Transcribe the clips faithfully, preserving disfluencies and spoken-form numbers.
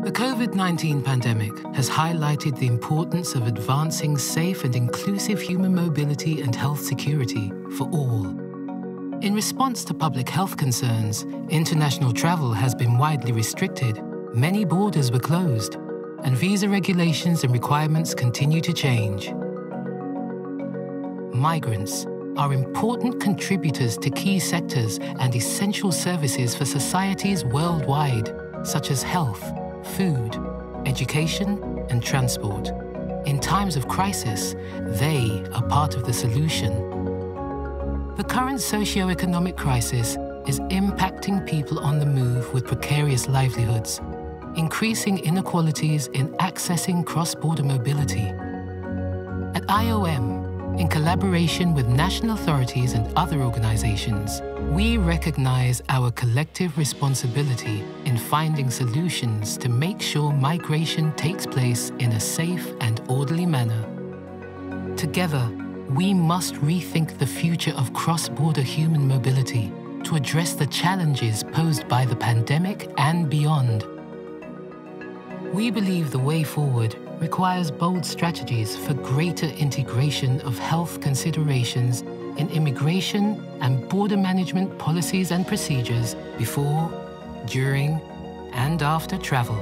The COVID nineteen pandemic has highlighted the importance of advancing safe and inclusive human mobility and health security for all. In response to public health concerns, international travel has been widely restricted, many borders were closed, and visa regulations and requirements continue to change. Migrants are important contributors to key sectors and essential services for societies worldwide, such as health, food, education, and transport. In times of crisis, they are part of the solution. The current socio-economic crisis is impacting people on the move with precarious livelihoods, increasing inequalities in accessing cross-border mobility. At I O M, in collaboration with national authorities and other organizations, we recognize our collective responsibility in finding solutions to make sure migration takes place in a safe and orderly manner. Together, we must rethink the future of cross-border human mobility to address the challenges posed by the pandemic and beyond. We believe the way forward requires bold strategies for greater integration of health considerations in immigration and border management policies and procedures before, during, and after travel.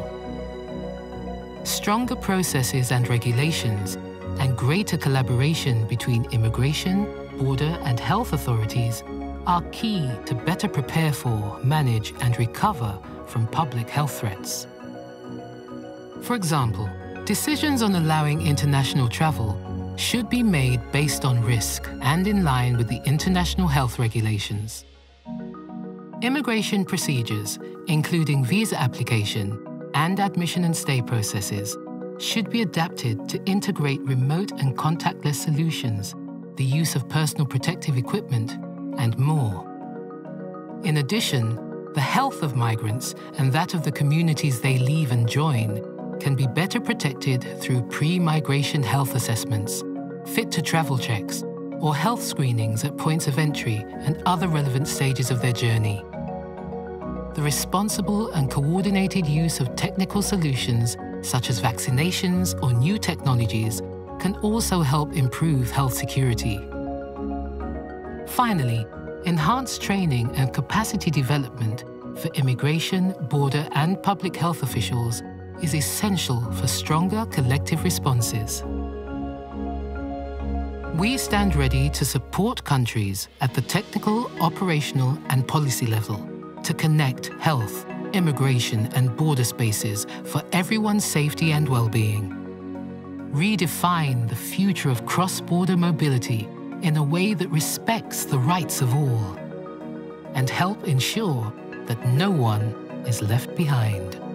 Stronger processes and regulations and greater collaboration between immigration, border, and health authorities are key to better prepare for, manage, and recover from public health threats. For example, decisions on allowing international travel should be made based on risk and in line with the international health regulations. Immigration procedures, including visa application and admission and stay processes, should be adapted to integrate remote and contactless solutions, the use of personal protective equipment, and more. In addition, the health of migrants and that of the communities they leave and join can be better protected through pre-migration health assessments, fit-to-travel checks, or health screenings at points of entry and other relevant stages of their journey. The responsible and coordinated use of technical solutions, such as vaccinations or new technologies, can also help improve health security. Finally, enhanced training and capacity development for immigration, border, and public health officials is essential for stronger collective responses. We stand ready to support countries at the technical, operational, and policy level to connect health, immigration, and border spaces for everyone's safety and well-being. Redefine the future of cross-border mobility in a way that respects the rights of all, and help ensure that no one is left behind.